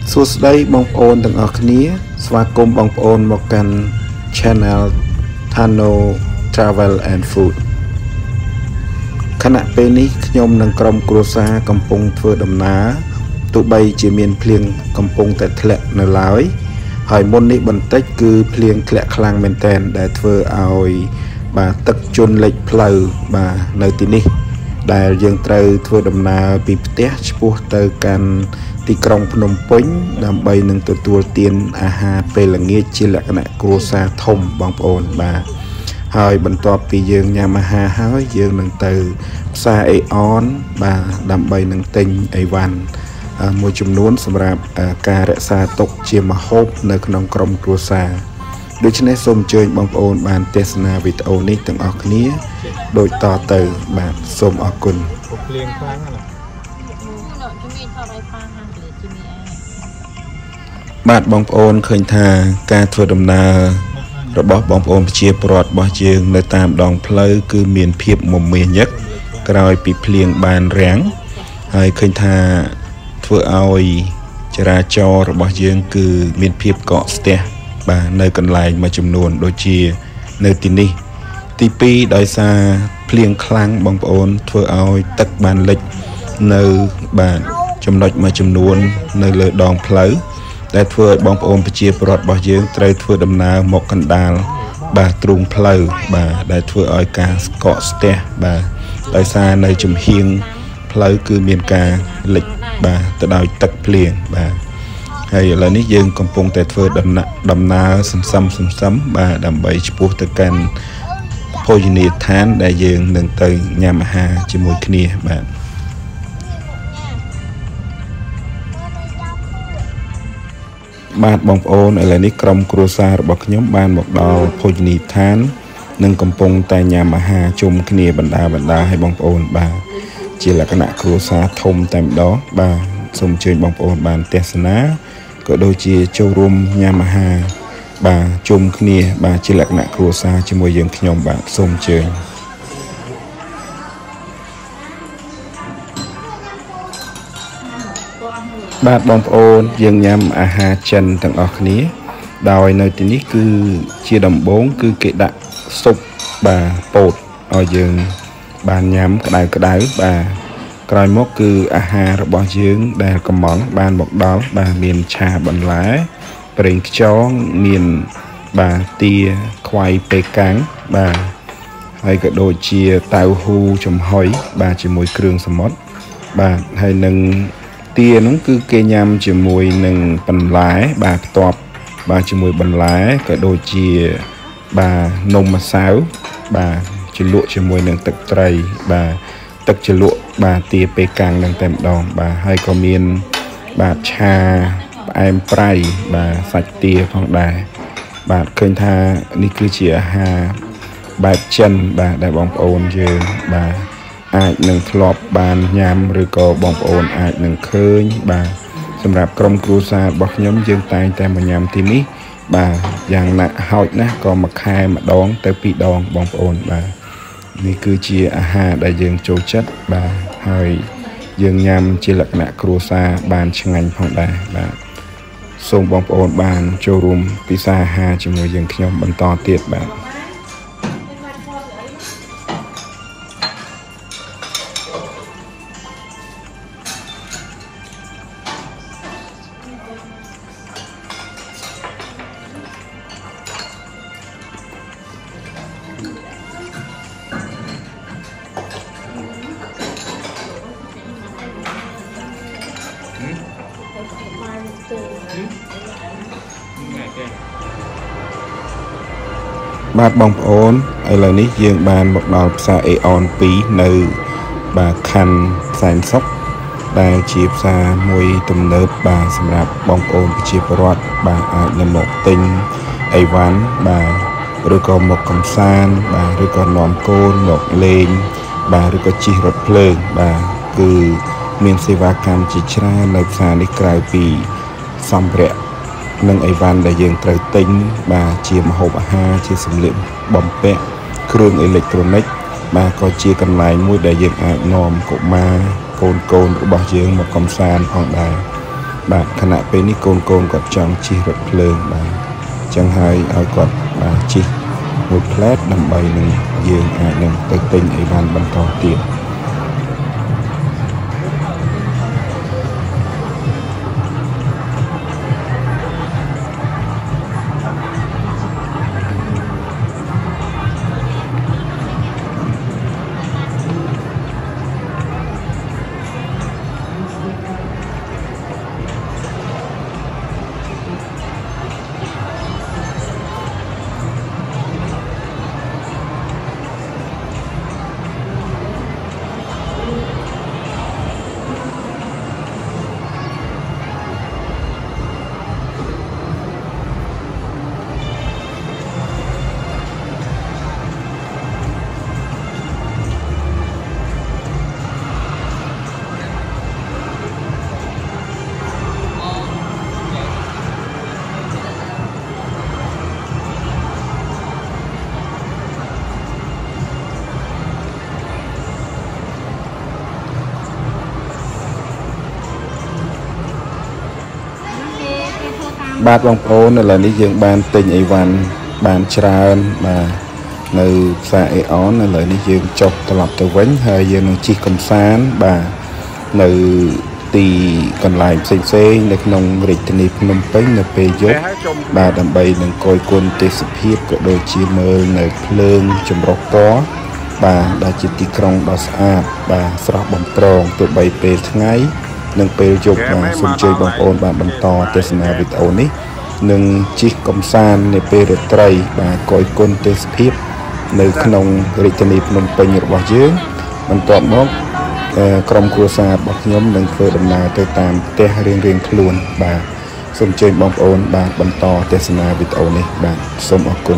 សួស្តីបងប្អូនទាំងអស់គ្នាស្វាគមន៍បងប្អូនមកកាន់ Channel Thano Travel and Food ខណៈពេលនេះខ្ញុំនិងក្រុមគ្រួសារកំពុងធ្វើដំណើរទោះបីជាមានភ្លៀងកំពុងតែធ្លាក់នៅឡើយហើយមុននេះបន្តិចគឺភ្លៀងធ្លាក់ខ្លាំងមែនទែនដែលធ្វើឲ្យបាទទឹកជន់លិចផ្លូវបាទនៅទីនេះដែលយើងត្រូវធ្វើដំណើរពីផ្ទះឆ្ពោះទៅកាន់ទីក្រុងភ្នំពេញដើម្បីនឹងទទួលទានអាហារពេលល្ងាចជាលក្ខណៈគ្រួសារធំបងប្អូនបាទហើយបន្ទាប់ពីយើងញ៉ាំអាហារហើយយើងនឹងទៅផ្សារអេអនបាទដើម្បីនឹងទិញអីវ៉ាន់មួយចំនួនសម្រាប់ការរក្សាទុកជាម្ហូបនៅក្នុងក្រុមគ្រួសារដូច្នេះសូមអញ្ជើញបងប្អូនបានទស្សនាវីដេអូនេះទាំងអស់គ្នាដូចតទៅបាទសូមអរគុណភ្លៀងខ្លាំងណាស់បាទបងប្អូនឃើញថាការធ្វើដំណើររបស់បងប្អូនប្រជាពលរដ្ឋរបស់យើងនៅតាមដងផ្លូវគឺមានភាពមមាញឹកក្រោយពីភ្លៀងបានរាំងហើយឃើញថាធ្វើឲ្យចរាចរណ៍របស់យើងគឺមានភាពកកស្ទះបាទនៅកន្លែងមួយចំនួនដូចជានៅទីនេះទី2ដោយសារភ្លៀងខ្លាំងបងប្អូនធ្វើឲ្យទឹកបានលិចនៅបាទចំណុចមួយចំនួននៅលើដងផ្លូវដែលធ្វើឲ្យបងប្អូនប្រជាពលរដ្ឋរបស់យើងត្រូវធ្វើដំណើរមកកណ្ដាលបាទទ្រូងផ្លូវបាទដែលធ្វើឲ្យការកកស្ទះបាទដោយសារនៅចំហៀងផ្លូវគឺមានការលិចបាទទៅដោយទឹកភ្លៀងបាទហើយឥឡូវនេះយើងកំពុងតែធ្វើដំណើរសន្សំបាទដើម្បីឆ្ពោះទៅកាន់ភោជនីយដ្ឋានដែលយើងនឹងទៅញ៉ាំអាហារជាមួយគ្នាបាទបងប្អូនឥឡូវនេះក្រុមគ្រួសាររបស់ខ្ញុំបានមកដល់ភោជនីយដ្ឋាននិងកំពុងតែញ៉ាំអាហារជុំគ្នាបណ្ដាឲ្យបងប្អូនបាទជាលក្ខណៈគ្រួសារធំតែម្ដងបាទសូមអញ្ជើញបងប្អូនបានទស្សនាក៏ដូចជាចូលរួមញ៉ាំអាហារបាទជុំគ្នាបាទជាលក្ខណៈគ្រួសារជាមួយយើងខ្ញុំបាទសូមអញ្ជើញបាទបងប្អូនយើងញ៉ាំអាហារចិនទាំងអស់គ្នាដោយនៅទីនេះគឺជាដំបូងគឺគេដាក់ស៊ុបបាទពោតឲ្យយើងបានញ៉ាំក្តៅបាទក្រោយមកគឺអាហាររបស់យើងដែលកំងបានមកដល់បាទមានឆាបន្លែប្រេងខ្យងមានបាទទាខ្វៃពេកាំងបាទហើយក៏ដូចជាតៅហ៊ូចំហុយបាទជាមួយគ្រឿងសមុទ្របាទហើយនឹងទានោះគឺគេញ៉ាំជាមួយនឹងបន្លែបាទផ្ទាប់បាទជាមួយបន្លែក៏ដូចជាបាទនំម្សៅបាទជ្រលក់ជាមួយនឹងទឹកត្រីបាទទឹកជ្រលក់បាទទាពេកាំងនឹងតែម្ដងបាទហើយក៏មានបាទឆាផ្អែមប្រៃបាទសាច់ទាផងដែរបាទឃើញថានេះគឺជាអាហារបែបចិនបាទដែលបងប្អូនយើងបាទអាចនឹងធ្លាប់បានញ៉ាំឬក៏បងប្អូនអាចនឹងឃើញបាទសម្រាប់ក្រុមគ្រួសាររបស់ខ្ញុំយើងតែងតែមកញ៉ាំទីនេះបាទយ៉ាងណាស់ហោចណាស់ក៏មួយខែម្ដងទៅ2ដងបងប្អូនបាទនេះគឺជាអាហារដែលយើងចូលចិត្តបាទហើយយើងញ៉ាំជាលក្ខណៈគ្រួសារបានឆ្ងាញ់ផងដែរបាទសូមបងប្អូនបានចូលរួមពិសាអាហារជាមួយយើងខ្ញុំបន្តទៀតបាទបាទបងប្អូនឥឡូវនេះយើងបានមកដល់ផ្សារអេអន2នៅបាទខណ្ឌសែនសុខដែលជាផ្សារមួយទំនើបបាទសម្រាប់បងប្អូនប្រជាពលរដ្ឋបាទអាចនឹងមកទិញអីវ៉ាន់បាទឬក៏មកកំសាន្តបាទឬក៏នាំកូនមកលេងបាទឬក៏ជិះរថភ្លើងបាទគឺមានសេវាកម្មជាច្រើននៅផ្សារនេះក្រៅពីសម្ភារៈនិងអីវ៉ាន់ដែលយើងត្រូវទិញបាទជាម្ហូបអាហារជាសម្លៀកបំពាក់គ្រឿងអេឡិចត្រូនិកបាទក៏ជាកន្លែងមួយដែលយើងអាចនាំកុមារកូនរបស់យើងមកកំសាន្តផងដែរបាទខណៈពេលនេះកូនគាត់ចង់ជិះរថភ្លើងបាទចឹងហើយឲ្យគាត់ជិះមួយផ្លែតដើម្បីនឹងយើងអាចនឹងទៅទិញអីវ៉ាន់បន្តទៀតបាទបងប្អូនឥឡូវនេះយើងបានទិញអីវ៉ាន់បានច្រើនបាទនៅផ្សារអេអនឥឡូវនេះយើងចុះត្រឡប់ទៅវិញហើយយើងនឹងជិះកំសាន្តបាទនៅទីកន្លែងផ្សេងៗនៅក្នុងរាជធានីភ្នំពេញនៅពេលយប់បាទដើម្បីនឹងគយគន់ទេសភាពក៏ដូចជាមើលនៅភ្លើងចម្រុះពណ៌បាទដែលជាទីក្រុងដ៏ស្អាតបាទស្រស់បំព្រងទោះបីពេលថ្ងៃនិងពេលយប់បាទសូមជួយបងប្អូនបានបន្តទស្សនាវីដេអូនេះនឹងជិះកំសាន្តនៅពេលរាត្រីបាទគយគន់ទេសភាពនៅក្នុងរាជធានីភ្នំពេញរបស់យើងបន្ទាប់មកក្រុមគ្រួសាររបស់ខ្ញុំនឹងធ្វើដំណើរទៅតាមផ្ទះរៀងៗខ្លួនបាទសូមអញ្ជើញបងប្អូនបាទបន្តទស្សនាវីដេអូនេះបាទសូមអរគុណ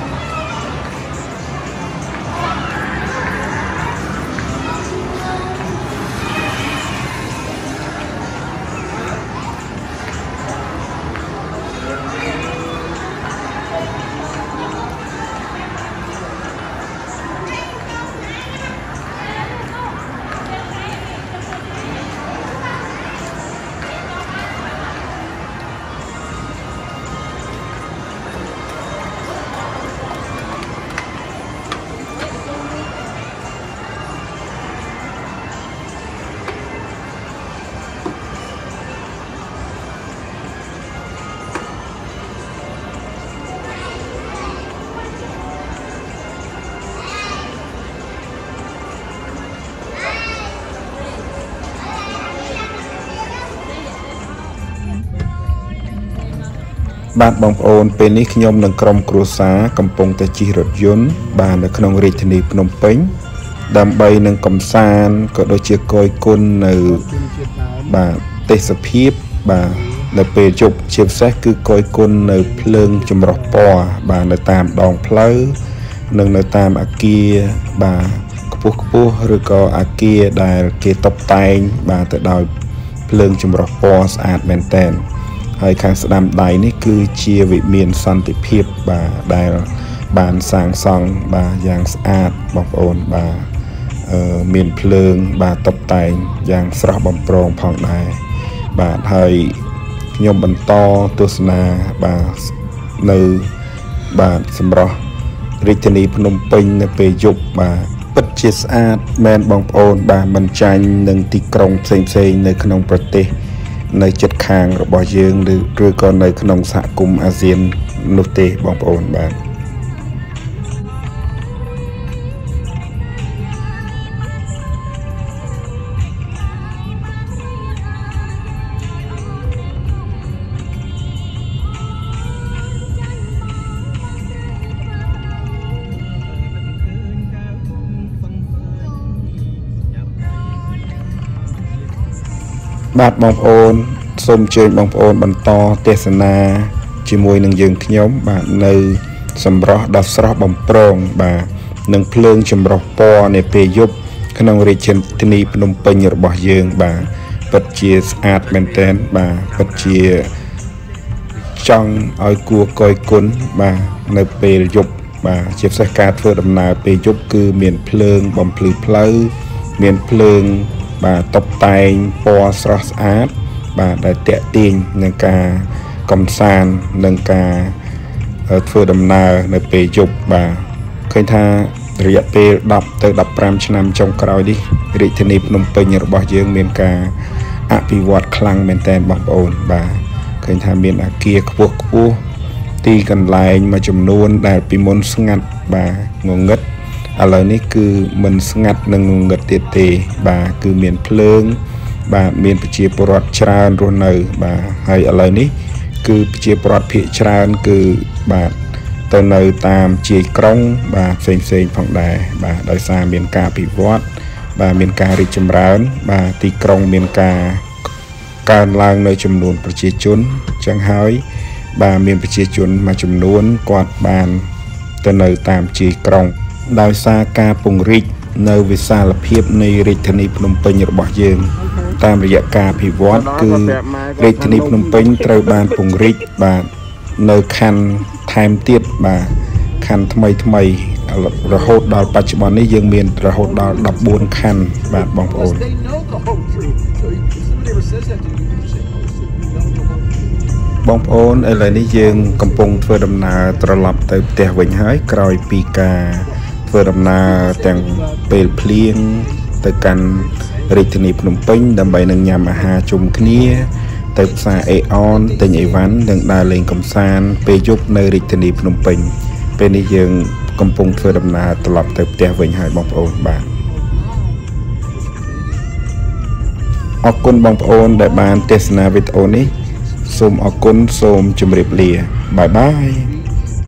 បាទបងប្អូនពេលនេះខ្ញុំនិងក្រុមគ្រួសារកំពុងតែជិះរថយន្តបាទនៅក្នុងរាជធានីភ្នំពេញដើម្បីនឹងកំសាន្តក៏ដូចជាគយគន់នៅបាទទេសភាពបាទនៅពេលយប់ជាពិសេសគឺគយគន់នៅភ្លើងចម្រុះពណ៌បាទនៅតាមដងផ្លូវនិងនៅតាមអគារបាទខ្ពស់ឬក៏អគារដែលគេតុបតែងបាទទៅដោយភ្លើងចម្រុះពណ៌ស្អាតមែនទែនហើយខាងស្ដាំដៃនេះគឺជាវិមានសន្តិភាពបាទដែលបានសាងសង់បាទយ៉ាងស្អាតបងប្អូនបាទមានភ្លើងបាទតុបតែងយ៉ាងស្រស់បំព្រងផងដែរបាទហើយខ្ញុំបន្តទស្សនាបាទនៅបាទសម្រាប់រាជធានីភ្នំពេញនៅពេលយប់បាទពិតជាស្អាតមែនបងប្អូនបាទមិនចាញ់នឹងទីក្រុងផ្សេងៗនៅក្នុងប្រទេសនៅជិតខាងរបស់យើងឬក៏នៅក្នុងសហគមន៍អាស៊ាននោះទេបងប្អូនបាទបាទបងប្អូនសូមអញ្ជើញបងប្អូនបន្តទេសនាជាមួយនឹងយើងខ្ញុំបាទនៅសម្រស់ដ៏ស្រស់បំព្រងបាទនឹងភ្លើងចម្រុះពណ៌នៅពេលយប់ក្នុងរាជធានីភ្នំពេញរបស់យើងបាទពិតជាស្អាតមែនទែនបាទពិតជាចង់ឲ្យគួរគយគន់បាទនៅពេលយប់បាទជាពិសេសការធ្វើដំណើរពេលយប់គឺមានភ្លើងបំភ្លឺផ្លូវមានភ្លើងបាទតុបតែងពណ៌ស្រស់ស្អាត bà đã tẹt tiền nâng ca công san nâng ca phơi đầm nà nơi bể dục bà khơi tha rịa bể đập tới đập pram năm trong cõi đi rịa thiên nịp nông pin nhật bảo dương miền ca ạ bị vọt khăng miền tây bọc ồn bà khơi tha miền kia quốc u ti cần lại mà chùm nuôn đại bị môn ngặt bà ngôn ngất ở lờiนี้คือmình ngặt nâng ngôn ngất tiệt tề bàคือmiền phượng bà miền chia bọt tràn rồi nơi bà hay ở lờiนี้คือchia bọt phía trànคือbà từ nơi tam chia krong bà xem phòng đài bà đại xa miền ca bị vót bà miền ca đi chấm rán bà ti krong miền caการล้างในจำนวนประชาชนจังหายbà miềnประชาชนมาจำนวนกวาดบานแต่ในตามจีกรองดาวซากาปงริกในวิสาลเพียบในริธนีพนมเปญระบอบยืมตามระยะการพิวัตคือริธนีพนมเปญเตาบานปงริกบาในคันไทม์เตียดบาคันทำไมระหดดาวปัจจุบันนี้ยังมีระหดดาวดับบนคันบาดบองโอนบองโอนอะไรนี้ยังกำปงเฟอร์ดำนาตรลับเติมแต่วิ่งหายกรอยปีกาเฟอร์ดำนาแต่งเปลเพลียงแต่กันริธนีพนมเป้งดำใบหนึ่งยำอาหารจุ่มขณีเติมสาเอออนเติมไอวันดังดาเลงกำซานเปยุบในริธนีพนมเป้งเป็นนี้ยังกำปงเฟอร์ดำนาตรลับเติมแต่วิ่งหายบองโอนบานออกคนบองโอนได้บานเทศนาวิดีโอนี้សូមអរគុណសូមជម្រាបលាបាយបាយ